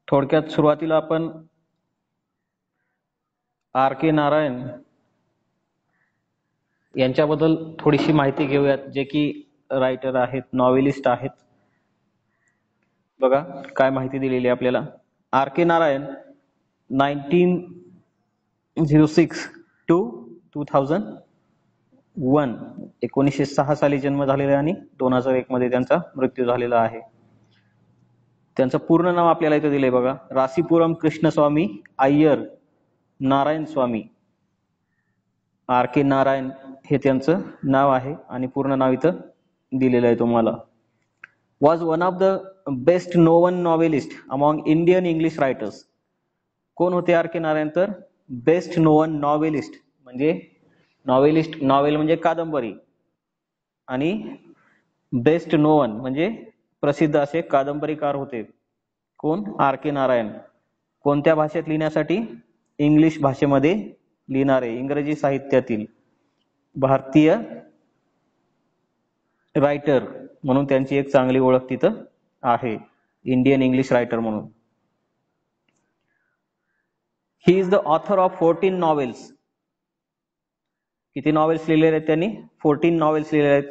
थोडक्यात सुरुवातीला आपण आर के नारायण यांच्याबद्दल थोडीशी माहिती घेऊयात, जे की रायटर आहेत, नॉवेलिस्ट आहेत. बघा काय माहिती दिलेली आहे आपल्याला. आर के नारायण 1906 टू 2001 1906 साली जन्म झालेला आहे आणि 2001 मध्ये त्यांचा मृत्यू झालेला आहे. त्यांचं पूर्ण नाव आपल्याला इथे दिलंय बघा. Rasipuram Krishnaswami Iyer Narayanaswami. R K Narayan हे त्यांचं नाव आहे आणि पूर्ण नाव इथं दिलेलं आहे तुम्हाला. Was one of the best known novelist among Indian English writers. कोण होते आर के नारायण? तर बेस्ट नोवन नॉवेलिस्ट म्हणजे नॉवेलिस्ट, नॉवेल म्हणजे कादंबरी, आणि बेस्ट नोवन म्हणजे प्रसिद्ध असे कादंबरीकार होते. कोण? R K Narayan. कोणत्या भाषेत लिहिण्यासाठी? इंग्लिश भाषेमध्ये लिहिणारे, इंग्रजी साहित्यातील भारतीय रायटर म्हणून त्यांची एक चांगली ओळख तिथं आहे, इंडियन इंग्लिश रायटर म्हणून. He is the author of 14 novels. किती नॉवेल्स लिहिलेले आहेत त्यांनी? 14 नॉवेल्स लिहिलेले आहेत.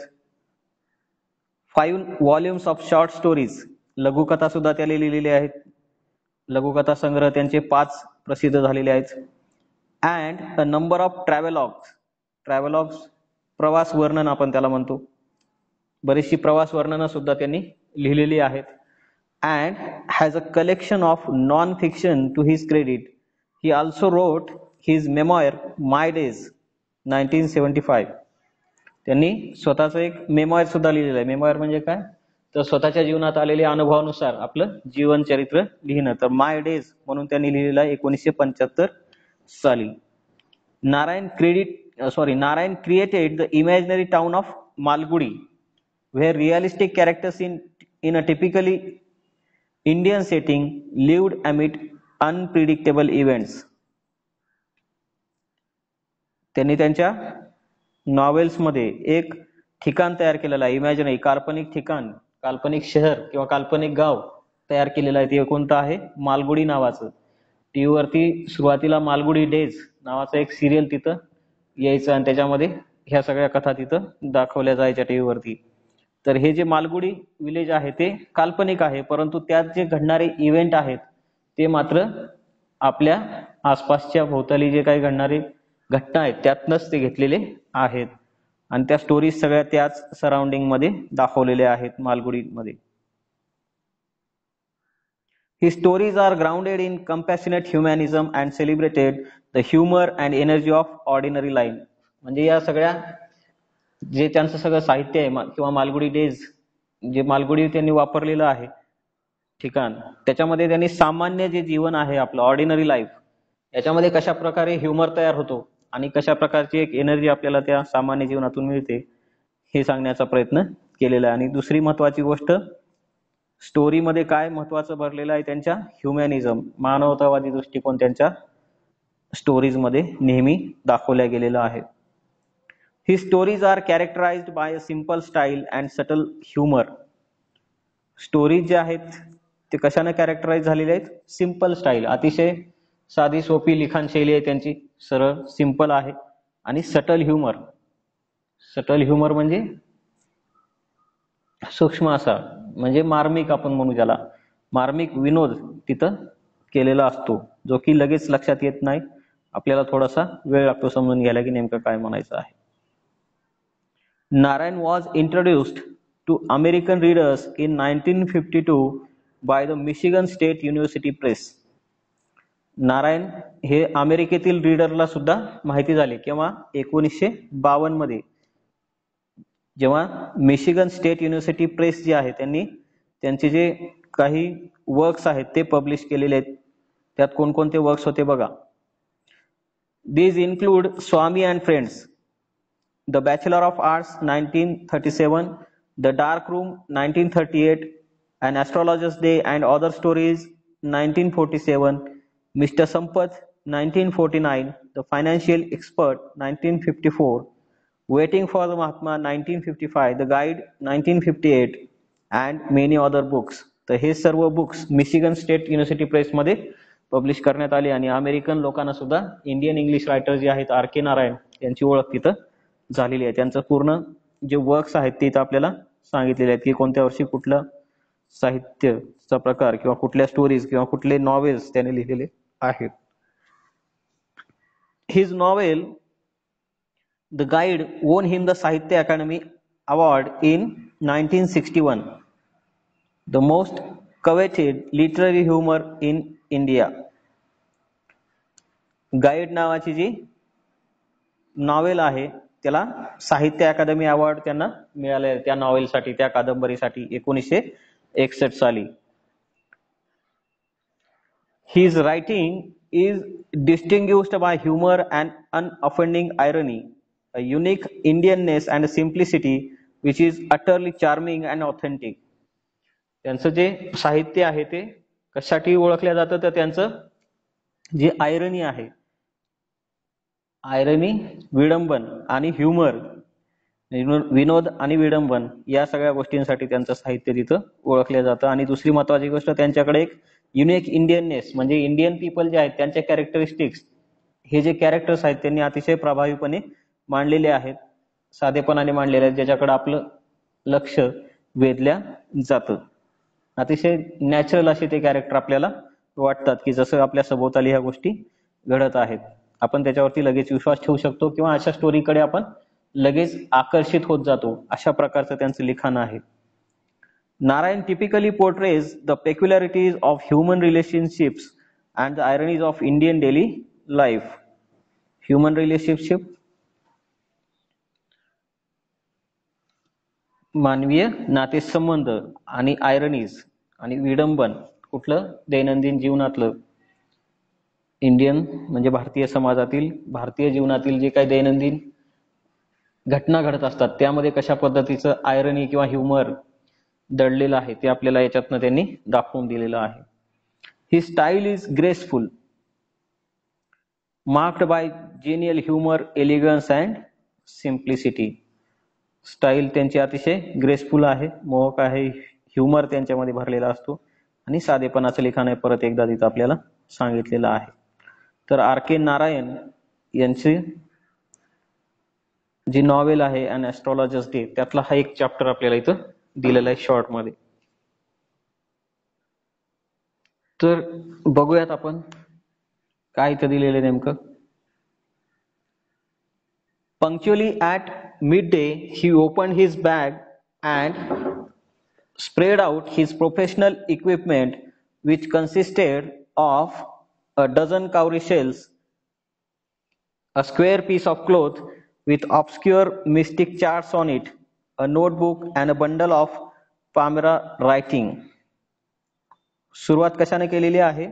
5 व्हॉल्युम्स ऑफ शॉर्ट स्टोरीज. लघुकथा सुद्धा त्याने लिहिलेल्या आहेत. लघुकथा संग्रह त्यांचे 5 प्रसिद्ध झालेले आहेत. And a number of travelogues. Travelogues प्रवास वर्णन आपण त्याला म्हणतो. बरीचशी प्रवास वर्णनं सुद्धा त्यांनी लिहिलेली आहेत. And has a collection of non fiction to his credit. He also wrote his memoir my days 1975. त्यांनी स्वतःचं एक मेमॉयर सुद्धा लिहिलेलं आहे. मेमॉयर म्हणजे काय? तर स्वतःच्या जीवनात आलेल्या अनुभवानुसार आपलं जीवन चरित्र लिहिणं. तर माय डेज म्हणून त्यांनी लिहिलेलं आहे 1975 साली. Narayan created the imaginary town of Malgudi where realistic characters in a typically Indian setting lived amid unpredictable events. त्यांनी त्यांच्या नॉवेल्स मध्ये एक ठिकाण तयार केलेलं आहे, इमॅजिनरी, काल्पनिक ठिकाण, काल्पनिक शहर किंवा काल्पनिक गाव तयार केलेलं आहे. ते कोणतं आहे? मालगुडी नावाचं. टीव्ही वरती सुरुवातीला मालगुडी डेज नावाचं एक सिरियल तिथं यायचं आणि त्याच्यामध्ये ह्या सगळ्या कथा तिथं दाखवल्या जायच्या टीव्ही वरती. तर हे जे मालगुडी विलेज आहे ते काल्पनिक आहे, परंतु त्यात जे घडणारे इव्हेंट आहेत ते मात्र आपल्या आसपासच्या भोवताली जे काही घडणारे घटना आहेत त्यातनंच ते घेतलेले आहेत. आणि त्या स्टोरीज सगळ्या त्याच सराउंडिंग मध्ये दाखवलेल्या आहेत मालगुडीमध्ये. His stories are grounded in compassionate humanism and celebrated the humor and energy of ordinary life. म्हणजे या सगळ्या जे त्यांचं सगळं साहित्य आहे किंवा मालगुडी डेज, जे मालगुडी त्यांनी वापरलेलं आहे ठिकाण, त्याच्यामध्ये त्यांनी सामान्य जे जीवन आहे आपलं ऑर्डिनरी लाईफ, याच्यामध्ये कशा प्रकारे ह्युमर तयार होतो आणि कशा प्रकारची एक एनर्जी आपल्याला त्या सामान्य जीवनातून मिळते हे सांगण्याचा प्रयत्न केलेला आहे. आणि दुसरी महत्वाची गोष्ट, स्टोरीमध्ये काय महत्वाचं भरलेलं आहे? त्यांच्या ह्युमॅनिझम, मानवतावादी दृष्टिकोन त्यांच्या स्टोरीज मध्ये नेहमी दाखवल्या गेलेला आहे. His stories are characterized by a simple style and subtle humor. Stories जे आहेत ते कशाने कॅरेक्टराइज झालेले आहेत? सिंपल स्टाईल, अतिशय साधी सोपी लिखाण शैली आहे त्यांची, सरळ सिंपल आहे. आणि सटल ह्युमर. सटल ह्युमर म्हणजे सूक्ष्म असा, म्हणजे मार्मिक आपण म्हणू ज्याला, मार्मिक विनोद तिथं केलेला असतो, जो की लगेच लक्षात येत नाही. आपल्याला थोडासा वेळ लागतो समजून घ्यायला की नेमकं काय म्हणायचं आहे. Narayan was introduced to American readers in 1952 by the Michigan State University Press. Narayan हे अमेरिकेतील रीडरला सुद्धा माहिती झाले केव्हा? 1952 मध्ये, जेव्हा मिशिगन स्टेट युनिव्हर्सिटी प्रेस जे आहे त्यांनी त्यांचे जे काही वर्क्स आहेत ते पब्लिश केलेले आहेत. त्यात कोणकोणते वर्क्स होते बघा. These include Swami and Friends, The Bachelor of Arts 1937, The Dark Room 1938, An Astrologer's Day and Other Stories 1947, Mr. Sampath 1949, The Financial Expert 1954, Waiting for the Mahatma 1955, The Guide 1958, and many other books. तर हे सर्व books Michigan state university प्रेसमध्ये publish करण्यात आली आणि American लोकांना सुद्धा Indian English writer जे आहेत आर के नारायण यांची ओळख तिथं झालेली आहे. त्यांचं पूर्ण जे वर्क्स आहेत ते इथं आपल्याला सांगितलेले आहेत की कोणत्या वर्षी कुठलं साहित्यचा प्रकार किंवा कुठल्या स्टोरीज किंवा कुठले नॉवेल्स त्याने लिहिलेले आहेत. His novel the guide won him the Sahitya Academy Award in 1961, the most coveted literary humor in India. Guide नावाची जी नॉवेल आहे त्याला साहित्य अकादमी अवॉर्ड त्यांना मिळाले त्या नॉवेलसाठी, त्या कादंबरीसाठी 1961 साली. His writing is distinguished by humor and unoffending irony, a unique Indianness and simplicity which is utterly charming and authentic. त्यांचं जे साहित्य आहे ते कशासाठी ओळखलं जातं तर त्यांचं जे आयरनी आहे, आयरनी विडंबन आणि ह्युमर, विनोद आणि विडंबन या सगळ्या गोष्टींसाठी त्यांचं साहित्य तिथं ओळखलं जातं. आणि दुसरी महत्वाची गोष्ट त्यांच्याकडे एक युनिक इंडियननेस म्हणजे इंडियन पीपल जे आहेत त्यांच्या कॅरेक्टरिस्टिक्स, हे जे कॅरेक्टर्स आहेत त्यांनी अतिशय प्रभावीपणे मांडलेले आहेत, साधेपणाने मांडलेले आहेत, ज्याच्याकडे आपलं लक्ष वेधल्या जातं. अतिशय नॅचरल असे ते कॅरेक्टर आपल्याला वाटतात की जसं आपल्या सभोवताली ह्या गोष्टी घडत आहेत, आपण त्याच्यावरती लगेच विश्वास ठेवू शकतो किंवा अशा स्टोरीकडे आपण लगेच आकर्षित होत जातो, अशा प्रकारचं त्यांचं लिखाण आहे. Narayan typically portrays the peculiarities of human relationships and the ironies of Indian daily life. Human relationship, मानवीय नातेसंबंध आणि आयरनीज आणि विडंबन कुठलं दैनंदिन जीवनातलं, इंडियन म्हणजे भारतीय समाजातील, भारतीय जीवनातील जे काही दैनंदिन घटना घडत असतात त्यामध्ये कशा पद्धतीचं आयरनी किंवा ह्युमर दडलेलं आहे ते आपल्याला याच्यातनं त्यांनी दाखवून दिलेलं आहे. He style is graceful, marked by genial humour, elegance and simplicity. Style त्यांची अतिशय ग्रेसफुल आहे, मोहक आहे, ह्युमर त्यांच्यामध्ये भरलेला असतो आणि साधेपणाचं लिखाण आहे, परत एकदा तिथं आपल्याला सांगितलेलं आहे. तर आर के नारायण यांची जी नॉवेल आहे अन ॲस्ट्रॉलॉजर्स डे त्यातला हा एक चॅप्टर आपल्याला इथं दिलेला आहे शॉर्ट मध्ये. तर बघूयात आपण काय इथं दिलेलं आहे नेमकं. Punctually at midday, he opened his bag and spread out his professional equipment, which consisted of a dozen cowrie shells, a square piece of cloth with obscure mystic charts on it, a notebook, and a bundle of Palmyra writing. सुरुवात कशाने केलेली आहे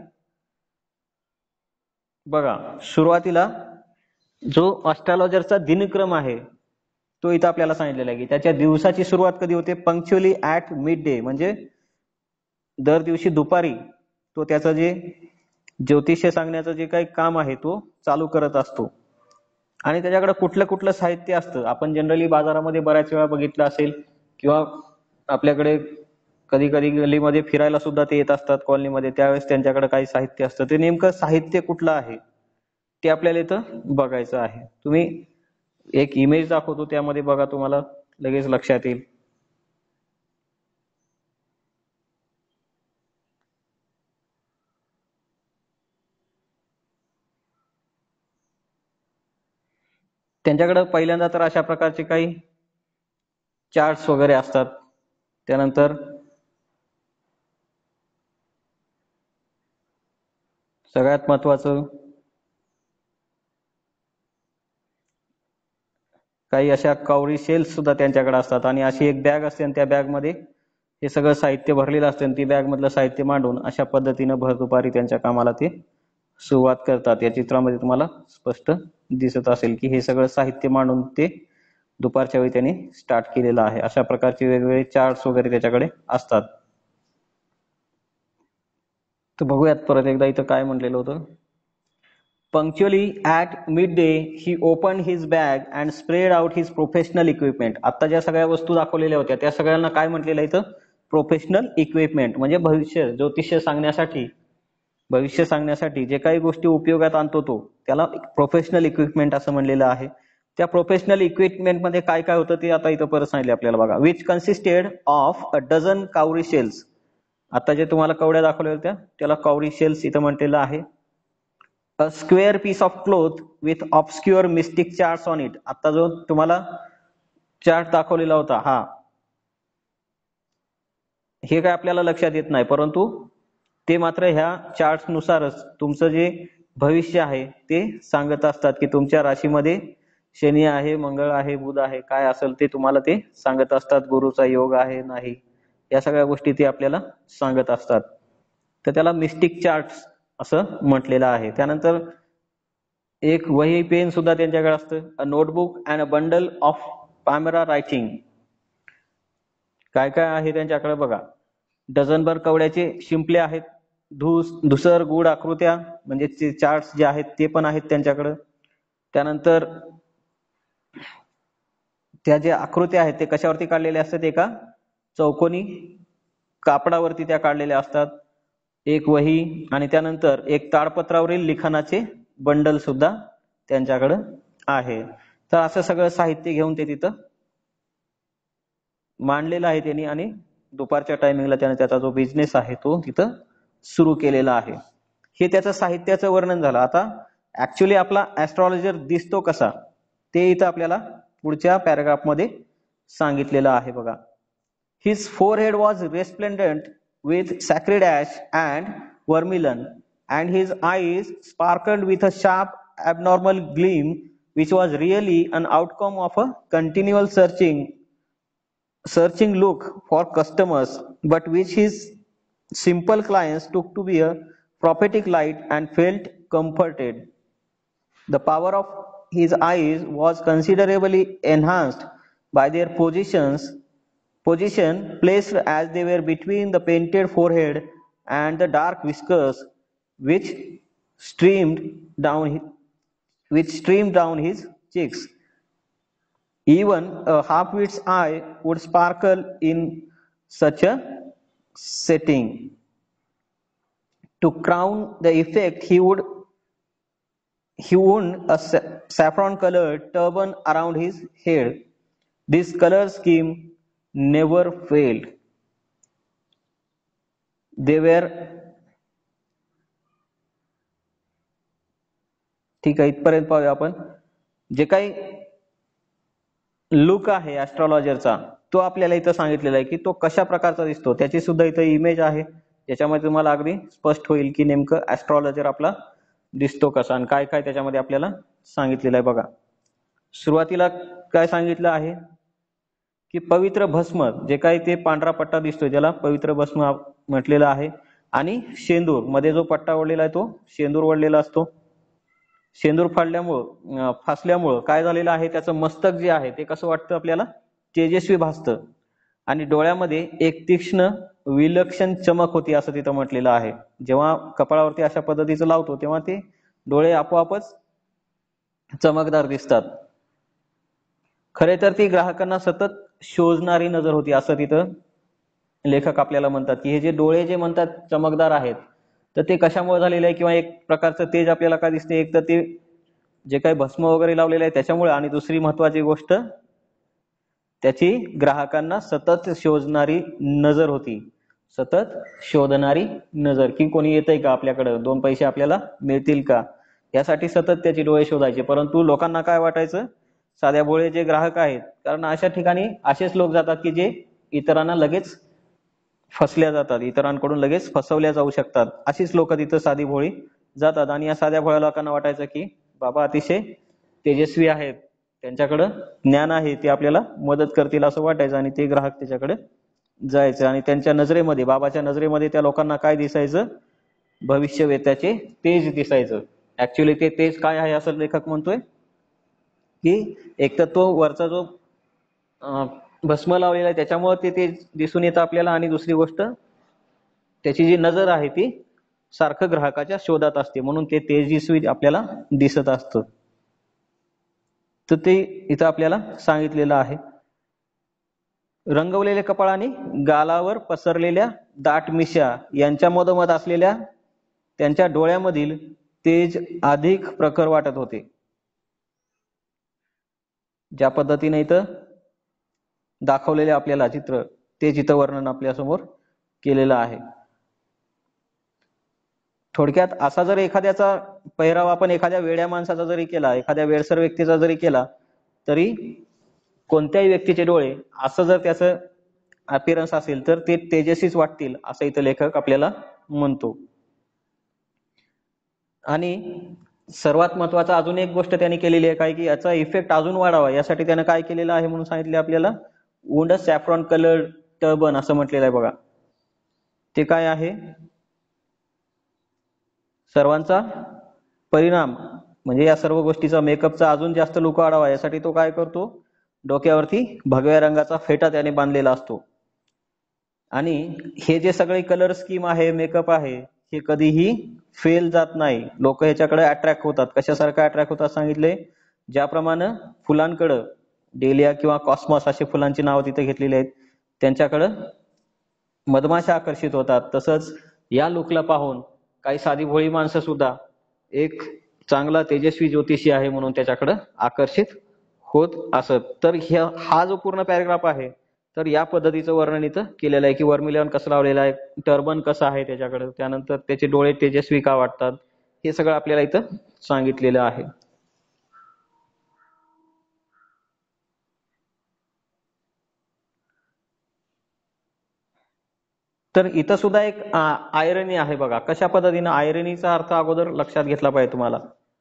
बघा. सुरुवातीला जो ॲस्ट्रॉलॉजरचा दिनक्रम आहे तो इथं आपल्याला सांगितलेला आहे की त्याच्या दिवसाची सुरुवात कधी होते, पंक्च्युअली ॲट मिड डे, म्हणजे दर दिवशी दुपारी तो त्याचं जे ज्योतिष्य सांगण्याचं जे काही काम आहे तो चालू करत असतो. आणि त्याच्याकडे कुठलं कुठलं साहित्य असतं आपण जनरली बाजारामध्ये बऱ्याच वेळा बघितलं असेल किंवा आपल्याकडे कधी कधी गल्लीमध्ये फिरायला सुद्धा ते येत असतात कॉलनीमध्ये, त्यावेळेस त्यांच्याकडे काही साहित्य असतं. ते नेमकं साहित्य कुठलं आहे ते आपल्याला इथं बघायचं आहे. तुम्ही एक इमेज दाखवतो त्यामध्ये बघा, तुम्हाला लगेच लक्षात येईल. त्यांच्याकडे पहिल्यांदा तर अशा प्रकारचे काही चार्ट्स वगैरे असतात. त्यानंतर सगळ्यात महत्वाचं काही अशा कावरी शेल्स सुद्धा त्यांच्याकडे असतात आणि अशी एक बॅग असते आणि त्या बॅग मध्ये हे सगळं साहित्य भरलेलं असतं आणि ती बॅग मधलं साहित्य मांडून अशा पद्धतीनं भर दुपारी त्यांच्या कामाला ते सुरुवात करतात. या चित्रामध्ये तुम्हाला स्पष्ट दिसत असेल की हे सगळं साहित्य मांडून ते दुपारच्या वेळी त्यांनी स्टार्ट केलेलं आहे. अशा प्रकारचे वेगवेगळे चार्ट्स वगैरे त्याच्याकडे असतात. तर बघूयात परत एकदा इथं काय म्हटलेलं होतं. Punctually at midday, he opened his bag and spread out his professional equipment. आता ज्या सगळ्या वस्तू दाखवलेल्या होत्या त्या सगळ्यांना काय म्हटलेलं इथं, प्रोफेशनल इक्विपमेंट, म्हणजे भविष्य सांगण्यासाठी जे काही गोष्टी उपयोगात आणतो तो, त्याला प्रोफेशनल इक्विपमेंट असं म्हणलेलं आहे. त्या प्रोफेशनल इक्विपमेंट मध्ये काय काय होतं ते आता इथं परत सांगितले आपल्याला बघा. Which consisted of a dozen cowrie shells. आता जे तुम्हाला कवड्या दाखवल्या होत्या त्याला काउरी शेल्स इथं म्हटलेलं आहे. A square piece of cloth with obscure mystic charts on it. आता जो तुम्हाला चार्ट दाखवलेला होता हा, हे काय आपल्याला लक्षात येत नाही, परंतु ते मात्र ह्या चार्ट नुसारच तुमचं जे भविष्य आहे ते सांगत असतात की तुमच्या राशीमध्ये शनी आहे, मंगळ आहे, बुध आहे, काय असेल ते तुम्हाला ते सांगत असतात. गुरुचा योग आहे नाही, या सगळ्या गोष्टी ते आपल्याला सांगत असतात. तर त्याला मिस्टिक चार्ट असं म्हटलेलं आहे. त्यानंतर एक वही पेन सुद्धा त्यांच्याकडे असतं. A notebook and a bundle of palmyra writing. काय काय आहे त्यांच्याकडे बघा. डझनभर कवड्याचे शिंपले आहेत. धुसर गुड आकृत्या म्हणजे चार्ट्स जे आहेत ते पण आहेत त्यांच्याकडे. त्यानंतर त्या ज्या आकृत्या आहेत ते कशावरती काढलेल्या असतात, एका चौकोनी कापडावरती त्या काढलेल्या असतात. एक वही आणि त्यानंतर एक ताडपत्रावरील लिखाणाचे बंडल सुद्धा त्यांच्याकडे आहे. तर असं सगळं साहित्य घेऊन ते तिथं मांडलेलं आहे त्यांनी आणि दुपारच्या टायमिंगला त्याने त्याचा जो बिझनेस आहे तो तिथं सुरू केलेला आहे. हे त्याचं साहित्याचं वर्णन झालं. आता ऍक्च्युली आपला ऍस्ट्रॉलॉजर दिसतो कसा ते इथं आपल्याला पुढच्या पॅराग्राफ मध्ये सांगितलेलं आहे बघा. His forehead was resplendent with sacred ash and vermilion, and his eyes sparkled with a sharp abnormal gleam, which was really an outcome of a continual searching look for customers, but which his simple clients took to be a prophetic light and felt comforted. The power of his eyes was considerably enhanced by their position placed as they were between the painted forehead and the dark whiskers which streamed down his cheeks. Even a half-wit's eye would sparkle in such a setting. To crown the effect, he wore a saffron-colored turban around his head. This color scheme never failed. They were ठीक आहे, इथपर्यंत पाहूया आपण. जे काही look आहे ऍस्ट्रॉलॉजरचा तो आपल्याला इथं सांगितलेला आहे की तो कशा प्रकारचा दिसतो. त्याची सुद्धा इथं इमेज आहे, ज्याच्यामध्ये तुम्हाला अगदी स्पष्ट होईल की नेमकं ऍस्ट्रॉलॉजर आपला दिसतो कसा आणि काय काय त्याच्यामध्ये आपल्याला सांगितलेलं आहे बघा. सुरुवातीला काय सांगितलं आहे की पवित्र भस्म, जे काही ते पांढरा पट्टा दिसतो ज्याला पवित्र भस्म म्हटलेलं आहे, आणि शेंदूर मध्ये जो पट्टा ओढलेला आहे तो शेंदूर ओढलेला असतो. शेंदूर फासल्यामुळं काय झालेलं आहे, त्याचं मस्तक जे आहे ते कसं वाटतं आपल्याला, तेजस्वी भासतं आणि डोळ्यामध्ये एक तीक्ष्ण विलक्षण चमक होती असं तिथं म्हटलेलं आहे. जेव्हा कपाळावरती अशा पद्धतीचं लावतो तेव्हा ते डोळे आपोआपच चमकदार दिसतात. खरे तर ती ग्राहकांना सतत शोधणारी नजर होती असं तिथं लेखक आपल्याला म्हणतात की हे जे डोळे जे म्हणतात चमकदार आहेत तर ते कशामुळे झालेले आहे, किंवा एक प्रकारचं तेज आपल्याला काय दिसते, एक तर ते जे काही भस्म वगैरे लावलेलं आहे त्याच्यामुळे, आणि दुसरी महत्वाची गोष्ट त्याची ग्राहकांना सतत शोधणारी नजर होती. सतत शोधणारी नजर की कोणी येतंय का आपल्याकडे, दोन पैसे आपल्याला मिळतील का, यासाठी सतत त्याची डोळे शोधायचे. परंतु लोकांना काय वाटायचं, साध्या भोळे जे ग्राहक आहेत, कारण अशा ठिकाणी असेच लोक जातात की जे इतरांना लगेच फसल्या जातात, इतरांकडून लगेच फसवल्या जाऊ शकतात, अशीच लोक तिथं साधी भोळी जातात. आणि या साध्या भोळ्या लोकांना वाटायचं की बाबा अतिशय तेजस्वी आहेत, त्यांच्याकडे ज्ञान आहे, ते आपल्याला मदत करतील असं वाटायचं आणि ते ग्राहक त्याच्याकडे जायचं. आणि त्यांच्या नजरेमध्ये, बाबाच्या नजरेमध्ये त्या लोकांना काय दिसायचं, भविष्यवेत्याचे तेज दिसायचं. ऍक्च्युली ते तेज काय आहे असं लेखक म्हणतोय की एक तर तो वरचा जो भस्म लावलेला आहे त्याच्यामुळे ते तेज दिसून येतं आपल्याला, आणि दुसरी गोष्ट त्याची जी नजर आहे ती सारखं ग्राहकाच्या शोधात असते, म्हणून ते तेजस्वी आपल्याला दिसत असतं. तर ते इथं आपल्याला सांगितलेलं आहे. रंगवलेले कपाळ आणि गालावर पसरलेल्या दाट मिशा यांच्या मधोमध असलेल्या त्यांच्या डोळ्यामधील तेज अधिक प्रखर वाटत होते. ज्या पद्धतीने इथं दाखवलेले आपल्याला चित्र, ते इथं वर्णन आपल्यासमोर केलेलं आहे. थोडक्यात असा जर एखाद्याचा पहिराव आपण एखाद्या वेड्या माणसाचा जरी केला, एखाद्या वेडसर व्यक्तीचा जरी केला, तरी कोणत्याही व्यक्तीचे डोळे असं जर त्याचं अपीरन्स असेल तर ते तेजस्वीच वाटतील, असं इथं लेखक आपल्याला म्हणतो. आणि सर्वात महत्वाचा अजून एक गोष्ट त्यांनी केलेली आहे काय, की याचा इफेक्ट अजून वाढावा यासाठी त्यानं काय केलेलं आहे म्हणून सांगितले आपल्याला, वुंड सॅफ्रॉन कलर्ड टर्बन असं म्हटलेलं आहे बघा. ते काय आहे, सर्वांचा परिणाम म्हणजे या सर्व गोष्टीचा मेकअपचा अजून जास्त लुक वाढावा यासाठी तो काय करतो, डोक्यावरती भगव्या रंगाचा फेटा त्याने बांधलेला असतो. आणि हे जे सगळे कलर स्कीम आहे, मेकअप आहे, हे कधीही फेल जात नाही. लोक ह्याच्याकडे अट्रॅक्ट होतात. कशासारखं अट्रॅक्ट होतात सांगितले, ज्याप्रमाणे फुलांकडं, डेलिया किंवा कॉस्मॉस असे फुलांची नावं तिथे घेतलेली आहेत, त्यांच्याकडं मधमाशा आकर्षित होतात. तसंच या लुकला पाहून काही साधी भोळी माणसं सुद्धा एक चांगला तेजस्वी ज्योतिषी आहे म्हणून त्याच्याकडे आकर्षित होत असत. तर हा जो पूर्ण पॅराग्राफ आहे, तर या पद्धतीचं वर्णन इथं केलेलं आहे, की वर्मिलियन कसं लावलेलं आहे, टर्बन कसं आहे त्याच्याकडे, त्यानंतर त्याचे डोळे तेजस्वी का वाटतात, हे सगळं आपल्याला इथं सांगितलेलं आहे. तर इथं सुद्धा एक आयरनी आहे बघा. कशा पद्धतीनं, आयरनीचा अर्थ अगोदर लक्षात घेतला पाहिजे तुम्हाला.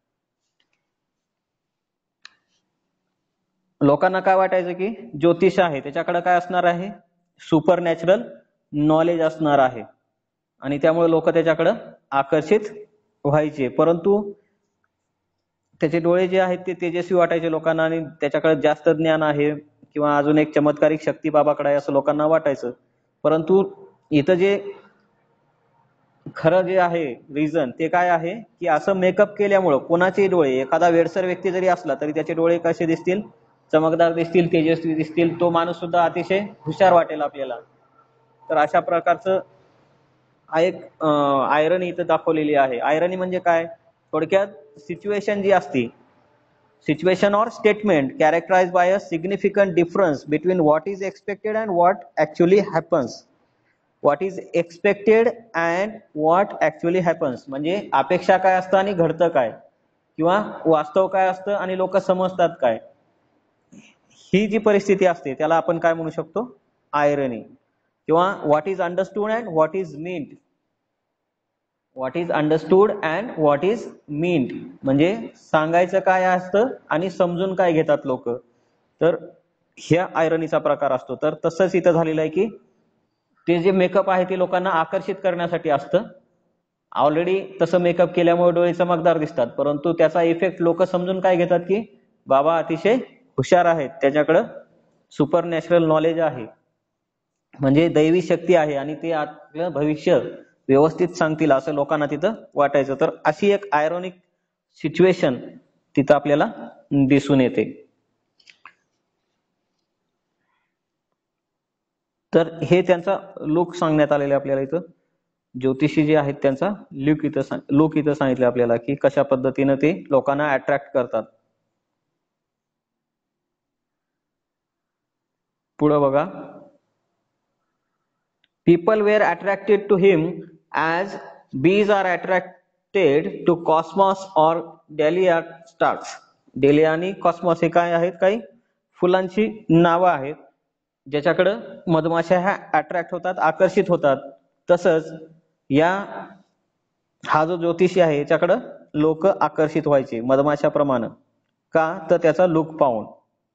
लोकांना काय वाटायचं की ज्योतिष आहे त्याच्याकडे काय असणार आहे, सुपर नॅचरल नॉलेज असणार आहे, आणि त्यामुळे लोक त्याच्याकडे आकर्षित व्हायचे. परंतु त्याचे डोळे जे आहेत ते तेजस्वी वाटायचे लोकांना, आणि त्याच्याकडे जास्त ज्ञान आहे किंवा अजून एक चमत्कारिक शक्ती बाबाकडे आहे असं लोकांना वाटायचं. परंतु इथं जे खरं जे आहे रिझन ते काय आहे, की असं मेकअप केल्यामुळं कोणाचे डोळे, एखादा वेडसर व्यक्ती जरी असला तरी त्याचे डोळे कसे दिसतील, चमकदार दिसतील, तेजस्वी दिसतील, तो माणूस सुद्धा अतिशय हुशार वाटेल आपल्याला. तर अशा प्रकारचं एक आयरनी इथं दाखवलेली आहे. आयरनी म्हणजे काय, थोडक्यात सिच्युएशन जी असते, situation or statement characterised by a significant difference between what is expected and what actually happens. What is expected and what actually happens म्हणजे अपेक्षा काय असतं आणि घडतं काय, किंवा वास्तव काय असतं आणि लोक समजतात काय, ही जी परिस्थिती असते त्याला आपण काय म्हणू शकतो, आयरनी. किंवा what is understood and what is meant. What is understood and what is meant म्हणजे सांगायचं काय असतं आणि समजून काय घेतात लोक. तर ह्या आयरनीचा प्रकार असतो. तर तसंच इथं झालेलं आहे की ते जे मेकअप आहे ते लोकांना आकर्षित करण्यासाठी असतं. ऑलरेडी तसं मेकअप केल्यामुळे डोळे चमकदार दिसतात, परंतु त्याचा इफेक्ट लोक समजून काय घेतात, की बाबा अतिशय हुशार आहेत, त्याच्याकडं सुपर नॅचरल नॉलेज आहे, म्हणजे दैवी शक्ती आहे, आणि ते आपलं भविष्य व्यवस्थित सांगतील असं लोकांना तिथं वाटायचं. तर अशी एक आयरॉनिक सिच्युएशन तिथं आपल्याला दिसून येते. तर हे त्यांचा लुक सांगण्यात आलेला आपल्याला इथं. ज्योतिषी जे आहेत त्यांचा लुक इथं सांगितलं आपल्याला, की कशा पद्धतीनं ते लोकांना अट्रॅक्ट करतात. पुढे बघा, people were attracted to him as bees are attracted to cosmos or dahlia stars. Dahlia आणि कॉस्मॉस हे काय आहेत, काही फुलांची नावं आहेत ज्याच्याकडं मधमाशा ह्या अट्रॅक्ट होतात, आकर्षित होतात. तसंच हा जो ज्योतिषी आहे याच्याकडं लोक आकर्षित व्हायचे मधमाशाप्रमाणे. का, तर त्याचा लुक पाहून.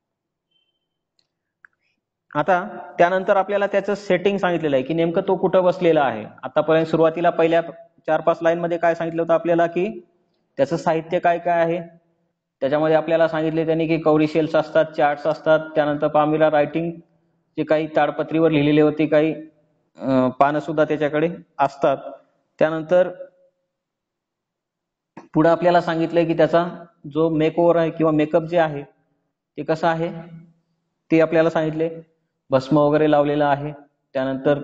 आता त्यानंतर आपल्याला त्याचं सेटिंग सांगितलेलं आहे, की नेमकं तो कुठं बसलेला आहे. आतापर्यंत सुरुवातीला पहिल्या 4-5 लाईन मध्ये काय सांगितलं होतं आपल्याला, की त्याचं साहित्य काय काय आहे. त्याच्यामध्ये आपल्याला सांगितले त्यांनी की कवरी शेल्स असतात, चार्ट्स असतात, त्यानंतर पामिला रायटिंग जे काही ताडपत्रीवर लिहिलेले होते काही पानं सुद्धा त्याच्याकडे असतात. त्यानंतर पुढे आपल्याला सांगितलंय की त्याचा जो मेकओव्हर आहे किंवा मेकअप जे आहे ते कसं आहे ते आपल्याला सांगितले. भस्म वगैरे लावलेला आहे, त्यानंतर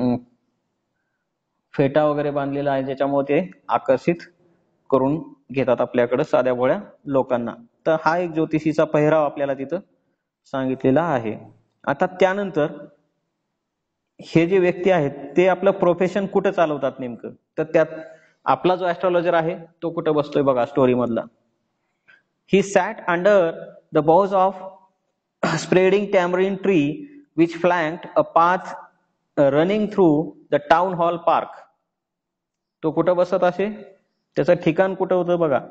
फेटा वगैरे बांधलेला आहे, ज्याच्यामुळे ते आकर्षित करून घेतात आपल्याकडे साध्या भोळ्या लोकांना. तर हा एक ज्योतिषीचा पेहराव आपल्याला तिथं सांगितलेला आहे. आता त्यानंतर हे जे व्यक्ती आहेत ते आपलं प्रोफेशन कुठं चालवतात नेमकं, तर त्यात आपला जो ऍस्ट्रॉलॉजर आहे तो कुठं बसतोय बघा स्टोरी मधला. He sat under the boughs of spreading tamarind tree which flanked a path running through the town hall park. तो कुठं बसत असे, त्याचं ठिकाण कुठं होतं बघा,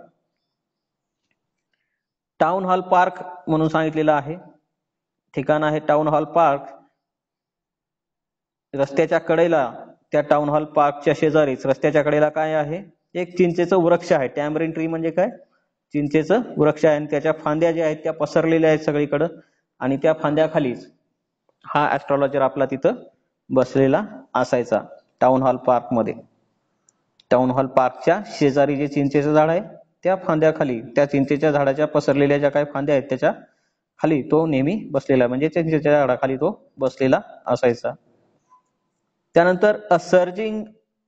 टाउन हॉल पार्क म्हणून सांगितलेलं आहे. ठिकाण आहे टाउन हॉल पार्क. रस्त्याच्या कडेला, त्या टाउन हॉल पार्कच्या शेजारीच रस्त्याच्या कडेला काय आहे, एक चिंचेचं वृक्ष आहे. टॅमरिन ट्री म्हणजे काय, चिंचेचं वृक्ष आहे, आणि त्याच्या फांद्या ज्या आहेत त्या पसरलेल्या आहेत सगळीकडं, आणि त्या फांद्याखालीच हा ऍस्ट्रॉलॉजर आपला तिथं बसलेला असायचा टाउन हॉल पार्क मध्ये. टाउन हॉल पार्कच्या शेजारी जे चिंचेचं झाड आहे त्या फांद्याखाली, त्या चिंचेच्या झाडाच्या पसरलेल्या ज्या काही फांद्या आहेत त्याच्या खाली तो नेहमी बसलेला, म्हणजे चिंचेच्या झाडाखाली तो बसलेला असायचा. त्यानंतर a surging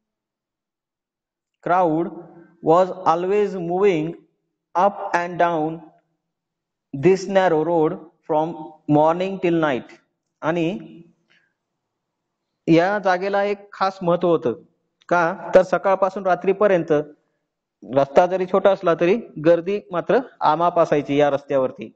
crowd was always moving up and down this narrow road from morning till night. आणि या जागेला एक खास महत्व होतं का, तर सकाळपासून रात्रीपर्यंत रस्ता जरी छोटा असला तरी गर्दी मात्र आमाप असायची. या रस्त्यावरती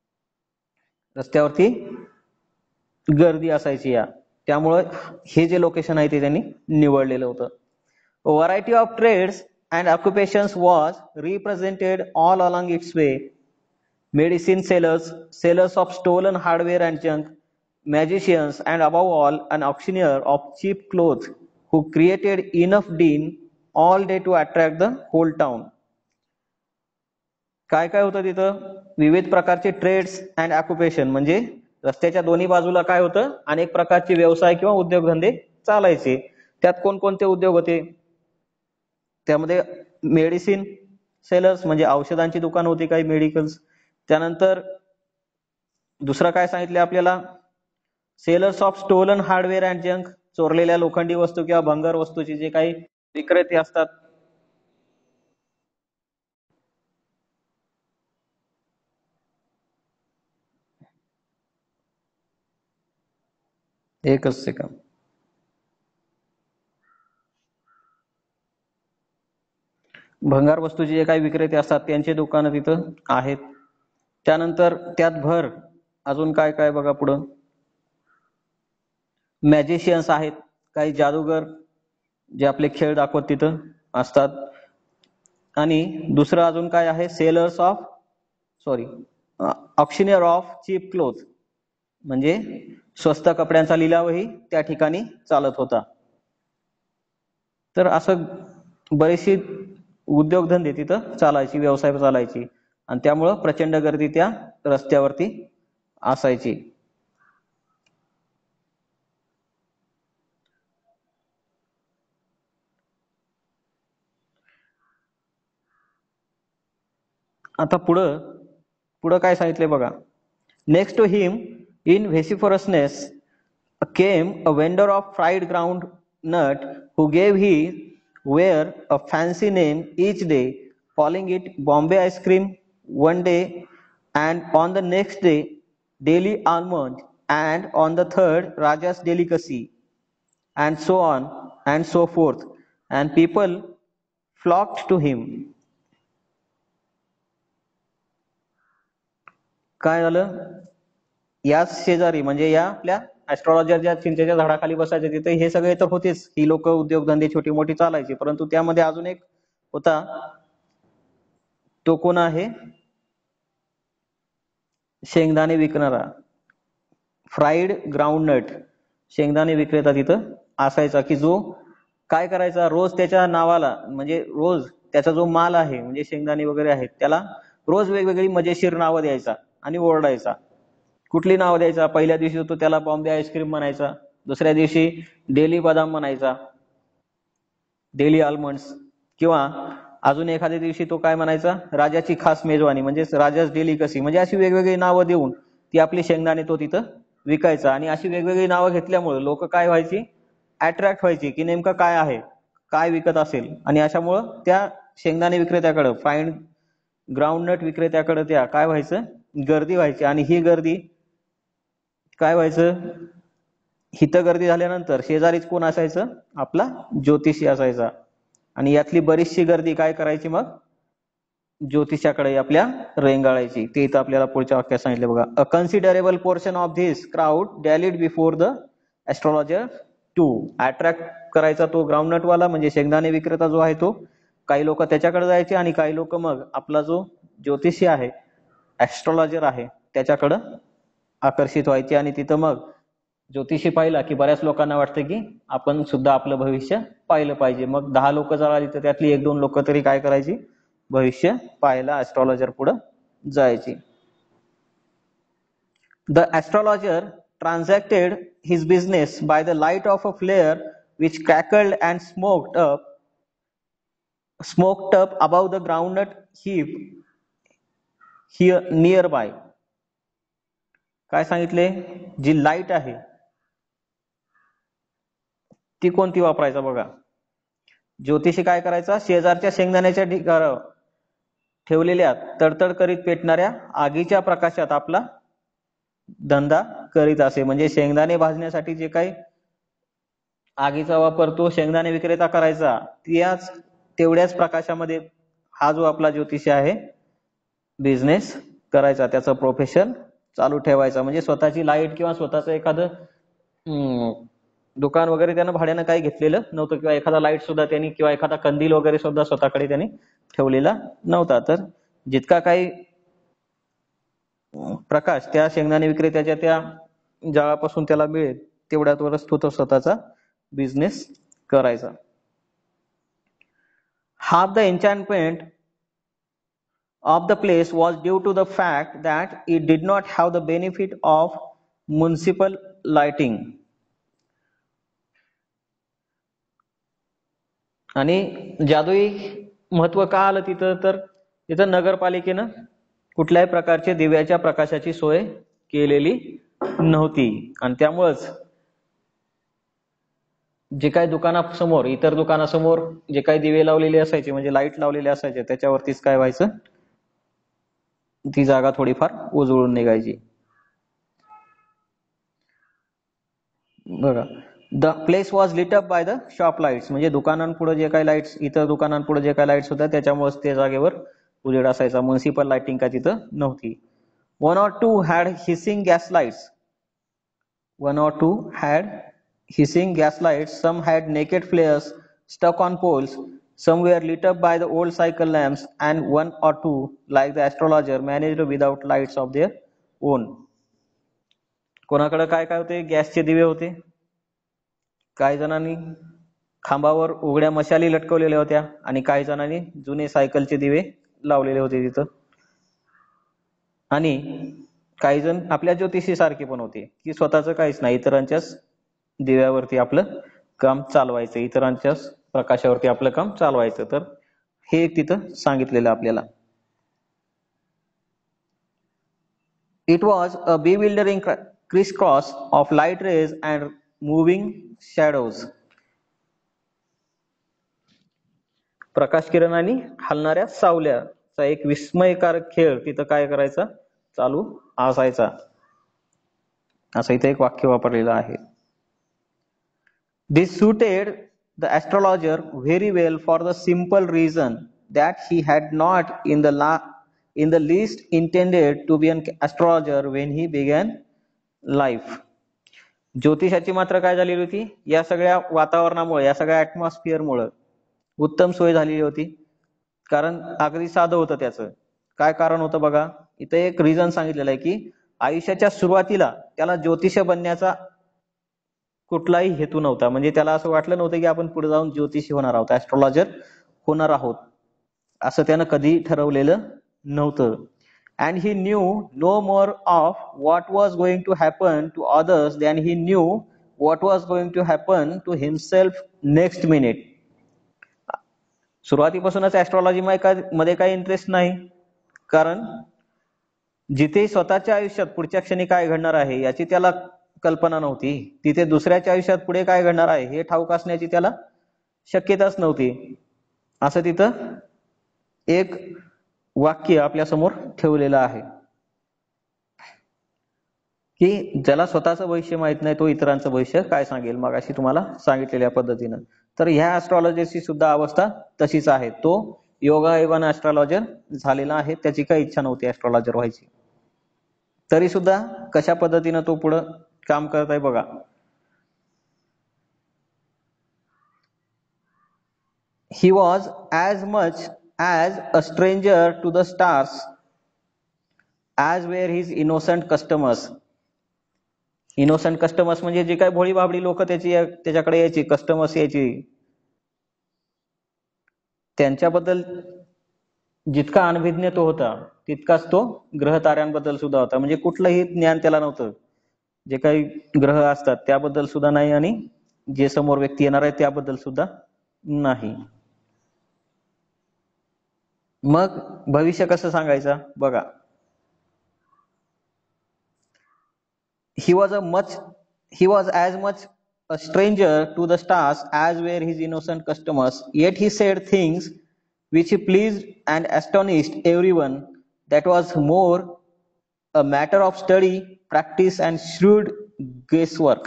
गर्दी असायची या, त्यामुळे हे जे लोकेशन आहे ते त्यांनी निवडलेलं होतं. Variety of trades and occupations was represented all along its way. Medicine sellers, sellers of stolen hardware and junk, magicians, and above all an auctioneer of cheap clothes who created enough din all day to attract the whole town. काय काय होतं तिथं, विविध प्रकारचे trades and occupation, म्हणजे रस्त्याच्या दोन्ही बाजूला काय होतं, अनेक प्रकारचे व्यवसाय किंवा उद्योगधंदे चालायचे. त्यात कोणकोणते उद्योग होते, त्यामध्ये मेडिसिन सेलर्स म्हणजे औषधांची दुकान होती, काही मेडिकल्स. त्यानंतर दुसरं काय सांगितलं आपल्याला, sellers of stolen hardware and junk, चोरलेल्या लोखंडी वस्तू किंवा भंगार वस्तूचे जे काही विक्रेते असतात. एकच सेकंड. भंगार वस्तूचे जे काही विक्रेते असतात त्यांचे दुकानं तिथं आहेत. त्यानंतर त्यात भर अजून काय काय बघा पुढं, मॅजिशियन्स आहेत, काही जादूगर जे आपले खेळ दाखवत तिथं असतात. आणि दुसरं अजून काय आहे, sellers of auctioneer of cheap cloth, म्हणजे स्वस्त कपड्यांचा लिलावही त्या ठिकाणी चालत होता. तर असं बरेचसे उद्योगधंदे तिथं चालायची, व्यवसाय चालायची, आणि त्यामुळं प्रचंड गर्दी त्या रस्त्यावरती असायची. आता पुढं काय सांगितलंय बघा. Next to him in vociferousness came a vendor of fried ground nut who gave he ware a fancy name each day, calling it Bombay ice cream one day, and on the next day Delhi almond, and on the third Raja's delicacy, and so on and so forth, and people flocked to him. काय झालं, याच शेजारी म्हणजे या आपल्या ऍस्ट्रॉलॉजर ज्या चिंचेच्या झाडाखाली बसायचे तिथे हे सगळे तर होतेच, ही लोक उद्योगधंदे छोटी मोठी चालायची, परंतु त्यामध्ये अजून एक होता. तो कोण आहे, शेंगदाणे विकणारा, फ्राईड ग्राउंडनट शेंगदाणे विक्रेता तिथं असायचा, की जो काय करायचा, रोज त्याच्या नावाला म्हणजे रोज त्याचा जो माल आहे म्हणजे शेंगदाणे वगैरे आहेत त्याला रोज वेगवेगळी मजेशीर नावं द्यायचा आणि ओरडायचा. कुठली नावं द्यायचा, पहिल्या दिवशी तो त्याला बॉम्बे आईस्क्रीम म्हणायचा, दुसऱ्या दिवशी डेली बदाम म्हणायचा, डेली आल्मंड्स, किंवा अजून एखाद्या दिवशी तो काय म्हणायचा, राजाची खास मेजवानी म्हणजे राजाच डेलिकसी, म्हणजे अशी वेगवेगळी नावं देऊन ती आपली शेंगदाणे तो तिथं विकायचा. आणि अशी वेगवेगळी नावं घेतल्यामुळे लोक काय व्हायची, अट्रॅक्ट व्हायची की नेमकं काय आहे, काय विकत असेल. आणि अशामुळं त्या शेंगदाणे विक्रेत्याकडं, फाईन ग्राउंडनट विक्रेत्याकडे त्या काय व्हायचं, गर्दी व्हायची. आणि ही गर्दी काय व्हायचं, हिथं गर्दी झाल्यानंतर शेजारीच कोण असायचं, आपला ज्योतिषी असायचा. आणि यातली बरीचशी गर्दी काय करायची, मग ज्योतिषाकडे आपल्या रेंगाळायची. ते इथं आपल्याला पुढच्या वाक्यात सांगितले बघा. A considerable portion of this crowd dallied before the astrologer too. Attract करायचा तो ग्राउंडनट वाला म्हणजे शेंगदाणे विक्रेता जो आहे तो, काही लोक त्याच्याकडे जायचे आणि काही लोक मग आपला जो ज्योतिषी आहे, ऍस्ट्रॉलॉजर आहे, त्याच्याकडं आकर्षित व्हायचे. आणि तिथं मग ज्योतिषी पाहिला की बऱ्याच लोकांना वाटतं की आपण सुद्धा आपलं भविष्य पाहिलं पाहिजे. मग 10 लोक जळाली तर त्यातली 1-2 लोक तरी काय करायची, भविष्य पाहायला ऍस्ट्रॉलॉजर पुढे जायची. The astrologer transacted his business by the light of a flare which crackled and smoked up above the groundnut heap here nearby. काय सांगितले, जी लाईट आहे ती कोणती वापरायचा बघा. ज्योतिषी काय करायचा, शेजारच्या शेंगदाण्याच्या ढिगावर ठेवलेल्या तडतड करीत पेटणाऱ्या आगीच्या प्रकाशात आपला धंदा करीत असे. म्हणजे शेंगदाणे भाजण्यासाठी जे काही आगीचा वापर तो शेंगदाणे विक्रेता करायचा, तेवढ्याच प्रकाशामध्ये हा जो आपला ज्योतिषी आहे बिझनेस करायचा, त्याचं प्रोफेशन चालू ठेवायचा. म्हणजे स्वतःची लाईट किंवा स्वतःचं एखादं दुकान वगैरे त्यानं भाड्यानं काही घेतलेलं नव्हतं, किंवा एखादा लाईट सुद्धा त्यांनी किंवा एखादा कंदील वगैरे सुद्धा स्वतःकडे त्यांनी ठेवलेला नव्हता. तर जितका काही प्रकाश त्या शेंगदाणे विक्रेत्याच्या त्या जाळापासून त्याला मिळेल तेवढ्यावरच तो स्वतःचा बिझनेस करायचा. Half the enchantment of the place was due to the fact that it did not have the benefit of municipal lighting. आणि जादुई महत्व का आलं तिथं, तर तिथं नगरपालिकेनं कुठल्याही प्रकारचे दिव्याच्या प्रकाशाची सोय केलेली नव्हती. आणि त्यामुळेच जे काही दुकानासमोर, इतर दुकानासमोर जे काही दिवे लावलेले असायचे, म्हणजे लाईट लावलेले असायचे, त्याच्यावरतीच काय व्हायचं, ती जागा थोडीफार उजळून निघायची. बघा, the place was lit up by the shop lights. म्हणजे दुकानांपुढे जे काही लाईट्स, इतर दुकानांपुढे जे काही लाईट्स होत्या त्याच्यामुळेच त्या जागेवर उजेड असायचा. म्युनिसिपल लाइटिंग काय तिथं नव्हती. 1 or 2 had hissing gas lights. 1 or 2 had hissing gas lights. Some had naked flares stuck on poles. Some were lit up by the old cycle lamps, and 1 or 2, like the astrologer, managed without lights of their own. कोणाकडे काय काय होते, गॅसचे दिवे होते, काही जणांनी खांबावर उघड्या मशाली लटकवलेल्या होत्या, आणि काही जणांनी जुने सायकलचे दिवे लावलेले होते तिथं. आणि काही जण आपल्या ज्योतिषी सारखे पण होते की स्वतःच काहीच नाही, इतरांच्याच दिव्यावरती आपलं काम चालवायचं, इतरांच्याच प्रकाशावरती आपलं काम चालवायचं. तर हे तिथं सांगितलेलं आपल्याला. It was a bewildering crisscross of light rays and moving shadows. प्रकाश किरण आणि हलणाऱ्या सावल्याचा एक विस्मयकारक खेळ तिथं काय करायचा, चालू असायचा. असं इथं एक वाक्य वापरलेलं आहे. This suited the astrologer very well for the simple reason that he had not in the least intended to be an astrologer when he began life. ज्योतिषाची मात्र काय झालेली होती, या सगळ्या वातावरणामुळे, या सगळ्या ऍटमॉस्फिअरमुळे उत्तम सोय झालेली होती. कारण अगदी साधं होतं त्याचं. काय कारण होतं बघा, इथं एक रिझन सांगितलेलं आहे की आयुष्याच्या सुरुवातीला त्याला ज्योतिष बनण्याचा कुठलाही हेतू नव्हता. म्हणजे त्याला असं वाटलं नव्हतं की आपण पुढे जाऊन ज्योतिषी होणार आहोत, ऍस्ट्रॉलॉजर होणार आहोत, असं त्यानं कधी ठरवलेलं नव्हतं. And he knew no more of what was going to happen to others than he knew what was going to happen to himself next minute. सुरुवातीपासूनच ऍस्ट्रॉलॉजी मध्ये काही इंटरेस्ट नाही, कारण जिथे स्वतःच्या आयुष्यात पुढच्या क्षणी काय घडणार आहे याची त्याला कल्पना नव्हती, तिथे दुसऱ्याच्या आयुष्यात पुढे काय घडणार आहे हे ठाऊक असण्याची त्याला शक्यताच नव्हती. असं तिथं एक वाक्य आपल्या समोर ठेवलेलं आहे की ज्याला स्वतःचं भविष्य माहित नाही तो इतरांचं भविष्य काय सांगेल, मगाशी तुम्हाला सांगितलेल्या पद्धतीनं. तर ह्या ऍस्ट्रॉलॉजरची सुद्धा अवस्था तशीच आहे. तो योगायोगाने ऍस्ट्रॉलॉजर झालेला आहे, त्याची काही इच्छा नव्हती ऍस्ट्रॉलॉजर व्हायची, तरी सुद्धा कशा पद्धतीनं तो पुढं काम करत आहे बघा. He was as much as a stranger to the stars as were his innocent customers. Innocent customers म्हणजे जे काही भोळी बाबडी लोक त्याच्याकडे यायची, कस्टमर्स यायची, त्यांच्याबद्दल जितका अनभिज्ञ तो होता तितकाच तो ग्रह ताऱ्यांबद्दल सुद्धा होता. म्हणजे कुठलंही ज्ञान त्याला नव्हतं. जे काही ग्रह असतात त्याबद्दल सुद्धा नाही आणि जे समोर व्यक्ती येणार आहे त्याबद्दल सुद्धा नाही. मग भविष्य कसं सांगायचं बघा. He was as much a stranger to the stars as were his innocent customers, yet he said things which pleased and astonished everyone. That was more a matter of study, practice and shrewd guesswork.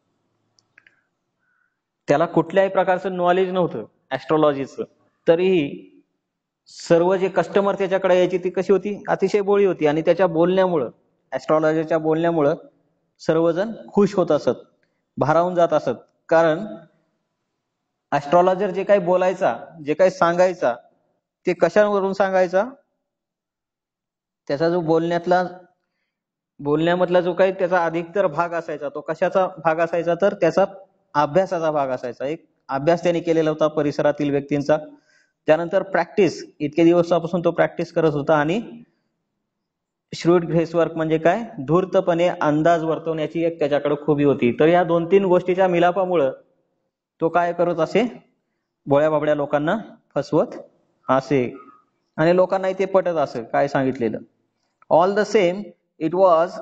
त्याला कुठल्याही प्रकारचं knowledge नव्हतं ऍस्ट्रॉलॉजीचं, तरीही सर्व जे customer त्याच्याकडे यायची ती कशी होती, अतिशय बोळी होती. आणि त्याच्या बोलण्यामुळं, ऍस्ट्रॉलॉजरच्या बोलण्यामुळं सर्वजण खुश होत असत, भारावून जात असत. कारण ऍस्ट्रॉलॉजर जे काही बोलायचा, जे काही सांगायचा, ते कशावरून सांगायचा, त्याचा जो बोलण्यामधला जो काही त्याचा अधिकतर भाग असायचा तो कशाचा भाग असायचा, तर त्याचा अभ्यासाचा भाग असायचा. एक अभ्यास त्यांनी केलेला होता परिसरातील व्यक्तींचा. त्यानंतर प्रॅक्टिस, इतके दिवसापासून तो प्रॅक्टिस करत होता. आणि श्रूड ग्रेसवर्क म्हणजे काय, धूर्तपणे अंदाज वर्तवण्याची एक त्याच्याकडे खूबी होती. तर या 2-3 गोष्टीच्या मिलापामुळं तो काय करत असे, भोळ्या बाबड्या लोकांना फसवत असे आणि लोकांनाही ते पटत असे काय सांगितलेलं. All the same it was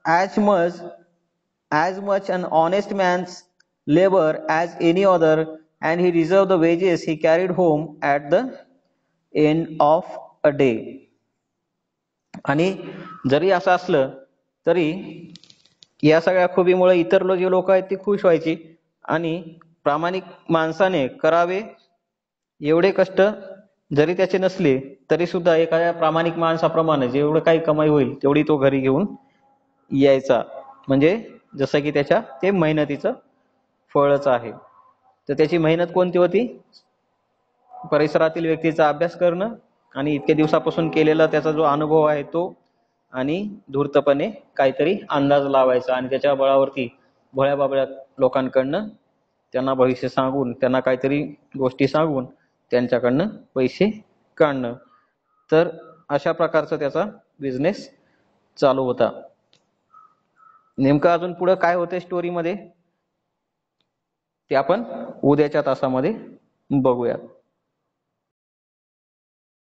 as much an honest man's labor as any other, and he deserved the wages he carried home at the end of a day. आणि जरी असं असलं तरी या सगळ्या खुबीमुळे इतर जे लोक आहेत ती खुश व्हायची. आणि प्रामाणिक माणसाने करावे एवढे कष्ट जरी त्याचे नसले तरी सुद्धा एखाद्या प्रामाणिक माणसाप्रमाणे जेवढं काही कमाई होईल तेवढी तो घरी घेऊन यायचा. म्हणजे जसं की त्याच्या ते मेहनतीचं फळच आहे. तर त्याची मेहनत कोणती होती, परिसरातील व्यक्तीचा अभ्यास करणं आणि इतके दिवसापासून केलेला त्याचा जो अनुभव आहे तो, आणि धूर्तपणे काहीतरी अंदाज लावायचा आणि त्याच्या बळावरती भोळ्या बाबळ्या लोकांकडनं त्यांना भविष्य सांगून, त्यांना काहीतरी गोष्टी सांगून त्यांच्याकडनं पैसे काढणं. तर अशा प्रकारचा त्याचा बिझनेस चालू होता. नेमकं अजून पुढे काय होते स्टोरीमध्ये ते आपण उद्याच्या तासामध्ये बघूया.